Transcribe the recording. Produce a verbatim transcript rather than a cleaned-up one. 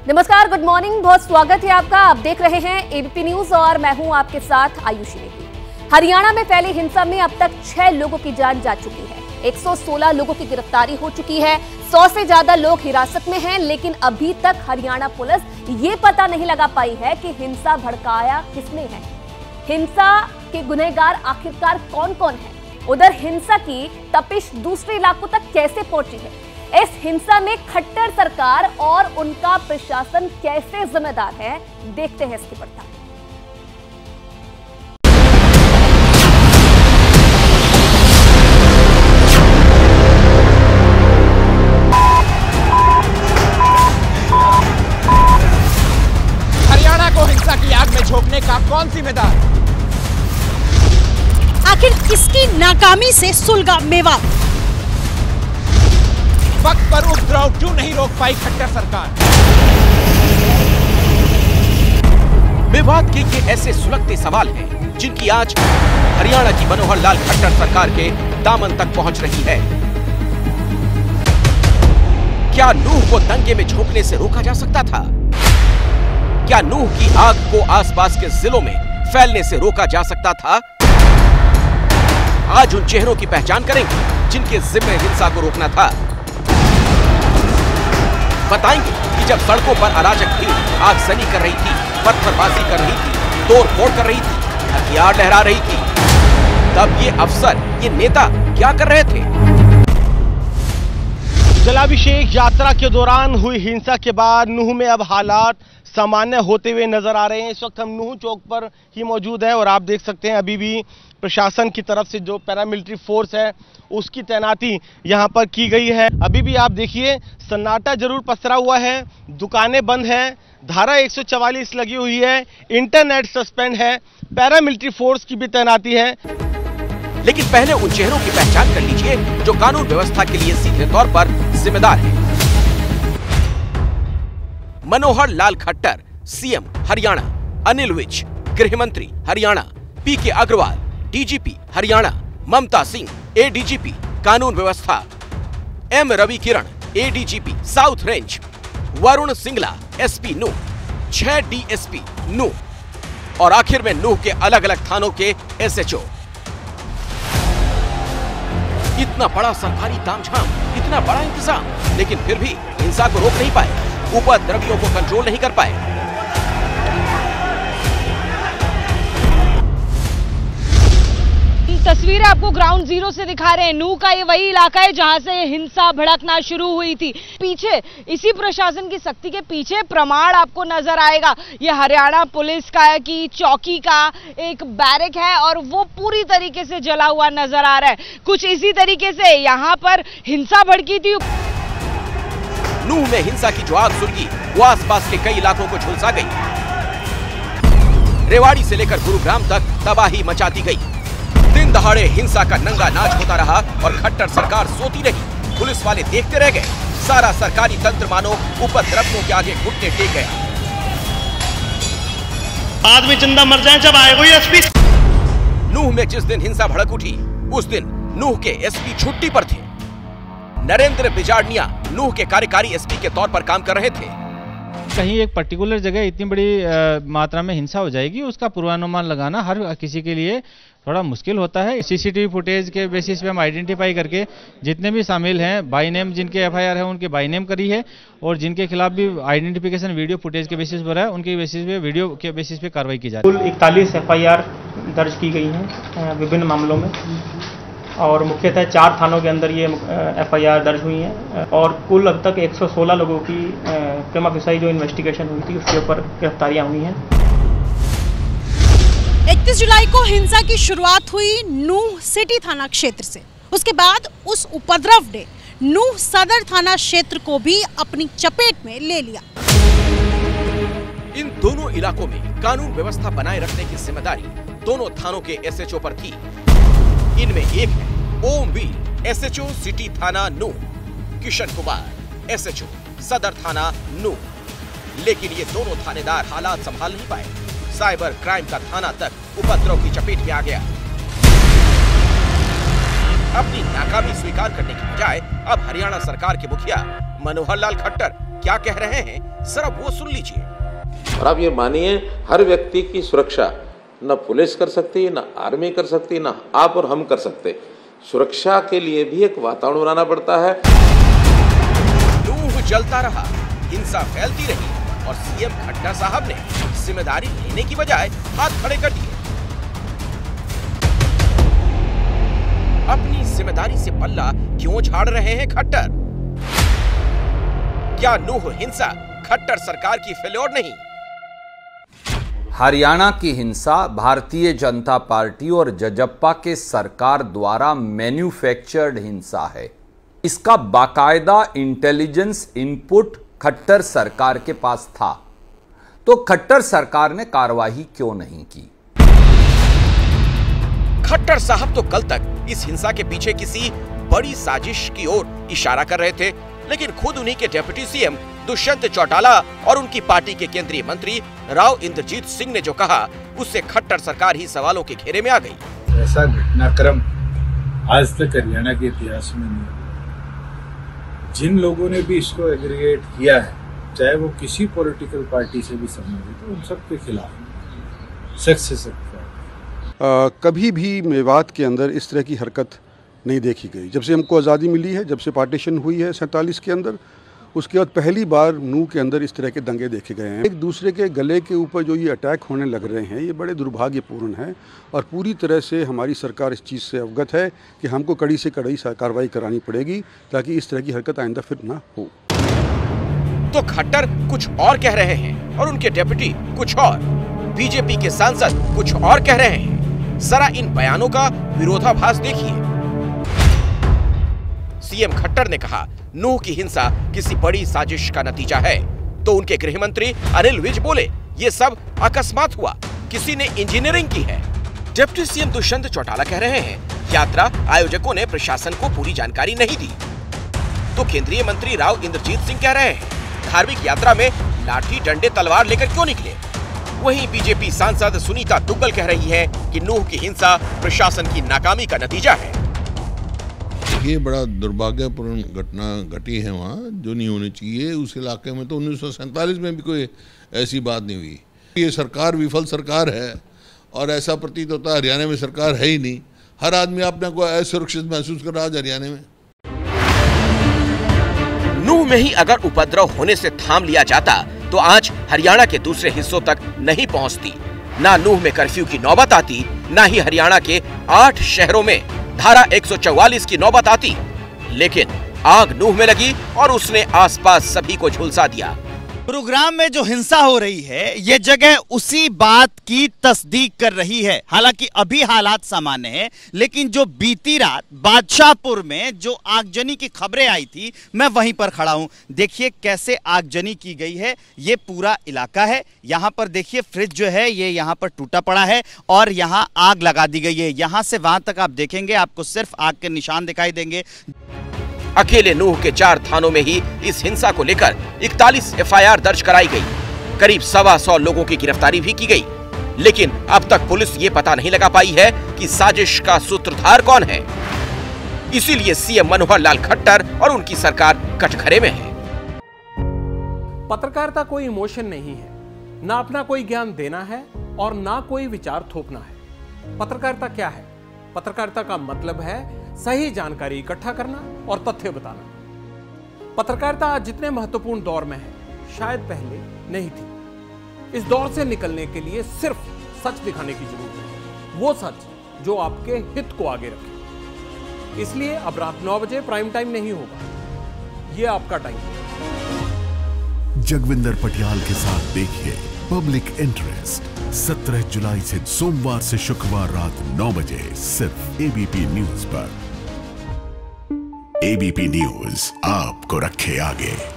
नमस्कार, good morning, बहुत स्वागत है आपका। आप देख रहे हैं एबीपी न्यूज और मैं हूं आपके साथ आयुषी नेगी। हरियाणा में फैली हिंसा में अब तक छह लोगों की जान जा चुकी है। एक सौ सोलह लोगों की गिरफ्तारी हो चुकी है। सौ से ज्यादा लोग हिरासत में हैं, लेकिन अभी तक हरियाणा पुलिस ये पता नहीं लगा पाई है कि हिंसा भड़काया किसने है। हिंसा के गुनहगार आखिरकार कौन कौन है। उधर हिंसा की तपिश दूसरे इलाकों तक कैसे पहुंची है। इस हिंसा में खट्टर सरकार और उनका प्रशासन कैसे जिम्मेदार है, देखते हैं इसकी पड़ताल। हरियाणा को हिंसा की आग में झोंकने का कौन जिम्मेदार? आखिर किसकी नाकामी से सुलगा मेवात? वक्त पर उपद्रव क्यों नहीं रोक पाई खट्टर सरकार? मेवात के ये ऐसे सुलगते सवाल हैं जिनकी आज हरियाणा की मनोहर लाल खट्टर सरकार के दामन तक पहुंच रही है। क्या नूह को दंगे में झोंकने से रोका जा सकता था? क्या नूह की आग को आसपास के जिलों में फैलने से रोका जा सकता था? आज उन चेहरों की पहचान करेंगे जिनके जिम्मे हिंसा को रोकना था। बताएंगे कि जब सड़कों पर अराजक भीड़ आगजनी कर रही थी, पत्थरबाजी कर रही थी, तोड़ फोड़ कर रही थी, हथियार लहरा रही थी, तब ये अफसर, ये नेता क्या कर रहे थे? जलाभिषेक यात्रा के दौरान हुई हिंसा के बाद नूह में अब हालात सामान्य होते हुए नजर आ रहे हैं। इस वक्त हम नूह चौक पर ही मौजूद हैं और आप देख सकते हैं अभी भी प्रशासन की तरफ से जो पैरामिलिट्री फोर्स है उसकी तैनाती यहां पर की गई है। अभी भी आप देखिए सन्नाटा जरूर पसरा हुआ है, दुकानें बंद हैं, धारा एक सौ चवालीस लगी हुई है, इंटरनेट सस्पेंड है, पैरामिलिट्री फोर्स की भी तैनाती है। लेकिन पहले उन चेहरों की पहचान कर लीजिए जो कानून व्यवस्था के लिए सीधे तौर पर जिम्मेदार है। मनोहर लाल खट्टर सीएम हरियाणा, अनिल विज गृह मंत्री Haryana, PK Agarwal DGP Haryana, Mamta Singh ADGP कानून व्यवस्था, M Ravi Kiran ADGP south range, Varun Singla SP Nuh, छह डीएसपी नूह और आखिर में नूह के अलग अलग थानों के एसएचओ। इतना बड़ा सरकारी तामझाम, इतना बड़ा इंतजाम, लेकिन फिर भी हिंसा को रोक नहीं पाए, उपद्रवियों को कंट्रोल नहीं कर पाए। तस्वीरें आपको ग्राउंड जीरो से दिखा रहे हैं। नूह का ये वही इलाका है जहां से हिंसा भड़कना शुरू हुई थी। पीछे इसी प्रशासन की सख्ती के पीछे प्रमाण आपको नजर आएगा। ये हरियाणा पुलिस का की चौकी का एक बैरक है और वो पूरी तरीके से जला हुआ नजर आ रहा है। कुछ इसी तरीके से यहाँ पर हिंसा भड़की थी। नूह में हिंसा की जो आग सुलगी वो आसपास के कई इलाकों को झुलसा गई। रेवाड़ी से लेकर गुरुग्राम तक तबाही मचाती गई। दिन दहाड़े हिंसा का नंगा नाच होता रहा और खट्टर सरकार सोती रही। पुलिस वाले देखते रह गए। सारा सरकारी तंत्र मानो उपद्रवियों के आगे घुटने टेक गया। आदमी जिंदा मर जाए जब आए कोई एसपी। नूह में जिस दिन हिंसा भड़क उठी उस दिन नूह के एसपी छुट्टी पर थे। नरेंद्र बिजारनिया नूह के कार्यकारी एसपी के तौर पर काम कर रहे थे। कहीं एक पर्टिकुलर जगह इतनी बड़ी आ, मात्रा में हिंसा हो जाएगी, उसका पूर्वानुमान लगाना हर किसी के लिए थोड़ा मुश्किल होता है। सीसीटीवी फुटेज के बेसिस पे हम आइडेंटिफाई करके जितने भी शामिल हैं बाई नेम, जिनके एफआईआर है उनके बाई नेम करी है और जिनके खिलाफ भी आइडेंटिफिकेशन वीडियो फुटेज के बेसिस पर है उनके बेसिस पे वीडियो के बेसिस पे कार्रवाई की जा रही है। कुल इकतालीस एफआईआर दर्ज की गई हैं विभिन्न मामलों में और मुख्यतः चार थानों के अंदर ये एफआईआर दर्ज हुई हैं और कुल अब तक एक सौ सोलह लोगों की प्रिमा फेसाई जो इन्वेस्टिगेशन हुई थी उसके ऊपर गिरफ्तारियां हुई हैं। इकतीस जुलाई को हिंसा की शुरुआत हुई नूह सिटी थाना क्षेत्र से। उसके बाद उस उपद्रव ने नूह सदर थाना क्षेत्र को भी अपनी चपेट में ले लिया। इन दोनों इलाकों में कानून व्यवस्था बनाए रखने की जिम्मेदारी दोनों थानों के एसएचओ पर थी। इनमें एक है ओम वीर एसएचओ सिटी थाना नूह, किशन कुमार एसएचओ सदर थाना नूह। लेकिन ये दोनों थानेदार हालात संभाल नहीं पाए। साइबर क्राइम का थाना तक उपद्रव की चपेट में आ गया। अपनी नाकामी स्वीकार करने की बजाय अब हरियाणा सरकार के मुखिया मनोहर लाल खट्टर क्या कह रहे हैं, जरा वो सुन लीजिए। और आप ये मानिए, हर व्यक्ति की सुरक्षा न पुलिस कर सकती है, न आर्मी कर सकती है, न आप और हम कर सकते। सुरक्षा के लिए भी एक वातावरण बनाना पड़ता है। लूह जलता रहा, हिंसा फैलती रही और सीएम खट्टर साहब ने जिम्मेदारी लेने की बजाय हाथ खड़े कर दिए। अपनी जिम्मेदारी से पल्ला क्यों झाड़ रहे हैं खट्टर? क्या नूह हिंसा खट्टर सरकार की फेल्योर नहीं? हरियाणा की हिंसा भारतीय जनता पार्टी और जजप्पा के सरकार द्वारा मैन्युफैक्चर्ड हिंसा है। इसका बाकायदा इंटेलिजेंस इनपुट खट्टर सरकार के पास था, तो खट्टर सरकार ने कार्रवाई क्यों नहीं की? खट्टर साहब तो कल तक इस हिंसा के पीछे किसी बड़ी साजिश की ओर इशारा कर रहे थे, लेकिन खुद उन्हीं के डिप्टी सीएम दुष्यंत चौटाला और उनकी पार्टी के केंद्रीय मंत्री राव इंद्रजीत सिंह ने जो कहा, उससे खट्टर सरकार ही सवालों के घेरे में आ गई। ऐसा घटनाक्रम आज तक हरियाणा के इतिहास में नहीं। जिन लोगों ने भी इसको एग्रीगेट किया है, चाहे वो किसी पॉलिटिकल पार्टी से भी संबंधित हो, उन सब के खिलाफ सख्त से सख्त कभी भी मेवात के अंदर इस तरह की हरकत नहीं देखी गई। जब से हमको आज़ादी मिली है, जब से पार्टीशन हुई है सैंतालीस के अंदर, उसके बाद पहली बार नूह के अंदर इस तरह के दंगे देखे गए हैं। एक दूसरे के गले के ऊपर जो ये अटैक होने लग रहे हैं, ये बड़े दुर्भाग्यपूर्ण है और पूरी तरह से हमारी सरकार इस चीज़ से अवगत है कि हमको कड़ी से कड़ी कार्रवाई करानी पड़ेगी ताकि इस तरह की हरकत आइंदा फिर ना हो। तो खट्टर कुछ और कह रहे हैं और उनके डिप्टी कुछ और, बीजेपी के सांसद कुछ और कह रहे हैं। जरा इन बयानों का विरोधाभास देखिए। सीएम खट्टर ने कहा नूह की हिंसा किसी बड़ी साजिश का नतीजा है, तो उनके गृह मंत्री अनिल विज बोले ये सब अकस्मात हुआ, किसी ने इंजीनियरिंग की है। डिप्टी सीएम दुष्यंत चौटाला कह रहे हैं यात्रा आयोजकों ने प्रशासन को पूरी जानकारी नहीं दी, तो केंद्रीय मंत्री राव इंद्रजीत सिंह कह रहे हैं धार्मिक यात्रा में लाठी डंडे तलवार लेकर क्यों निकले। वहीं बीजेपी सांसद सुनीता दुग्गल कह रही है कि नूह की हिंसा प्रशासन की नाकामी का नतीजा है। ये बड़ा दुर्भाग्यपूर्ण घटना घटी है वहाँ, जो नहीं होनी चाहिए। उस इलाके में तो उन्नीस सौ सैंतालीस में भी कोई ऐसी बात नहीं हुई। ये सरकार विफल सरकार है और ऐसा प्रतीत होता है हरियाणा में सरकार है ही नहीं। हर आदमी अपने को असुरक्षित महसूस कर रहा है हरियाणा में। नूह में ही अगर उपद्रव होने से थाम लिया जाता तो आज हरियाणा के दूसरे हिस्सों तक नहीं पहुंचती। ना नूह में कर्फ्यू की नौबत आती, ना ही हरियाणा के आठ शहरों में धारा एक सौ चौवालीस की नौबत आती। लेकिन आग नूह में लगी और उसने आसपास सभी को झुलसा दिया। गुरुग्राम में जो हिंसा हो रही है, ये जगह उसी बात की तस्दीक कर रही है। हालांकि अभी हालात सामान्य है, लेकिन जो बीती रात बादशाहपुर में जो आगजनी की खबरें आई थी, मैं वहीं पर खड़ा हूं। देखिए कैसे आगजनी की गई है। ये पूरा इलाका है, यहाँ पर देखिए फ्रिज जो है ये यहाँ पर टूटा पड़ा है और यहाँ आग लगा दी गई है। यहाँ से वहां तक आप देखेंगे आपको सिर्फ आग के निशान दिखाई देंगे। अकेले नूह के चार थानों में ही इस हिंसा को लेकर इकतालीस एफ आई आर दर्ज कराई गई। करीब सवा सौ लोगों की गिरफ्तारी भी की गई, लेकिन अब तक पुलिस ये पता नहीं लगा पाई है कि साजिश का सूत्रधार कौन है। इसीलिए सीएम मनोहर लाल खट्टर और उनकी सरकार कटघरे में है। पत्रकारिता कोई इमोशन नहीं है, ना अपना कोई ज्ञान देना है और ना कोई विचार थोपना है। पत्रकारिता क्या है? पत्रकारिता का मतलब है सही जानकारी इकट्ठा करना और तथ्य बताना। पत्रकारिता आज जितने महत्वपूर्ण दौर में है, शायद पहले नहीं थी। इस दौर से निकलने के लिए सिर्फ सच दिखाने की जरूरत है, वो सच जो आपके हित को आगे रखे। इसलिए अब रात नौ बजे प्राइम टाइम नहीं होगा, ये आपका टाइम है। जगविंदर पटियाल के साथ देखिए पब्लिक इंटरेस्ट सत्रह जुलाई से सोमवार से शुक्रवार रात नौ बजे सिर्फ एबीपी न्यूज पर। एबीपी न्यूज आपको रखे आगे।